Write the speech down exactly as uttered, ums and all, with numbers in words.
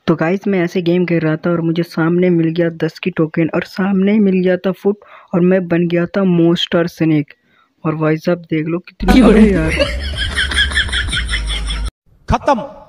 तो गाइस मैं ऐसे गेम खेल रहा था और मुझे सामने मिल गया दस की टोकन और सामने ही मिल गया था फुट और मैं बन गया था मोस्टर स्नेक। और भाई साहब देख लो कितनी बड़ी यार। खत्म।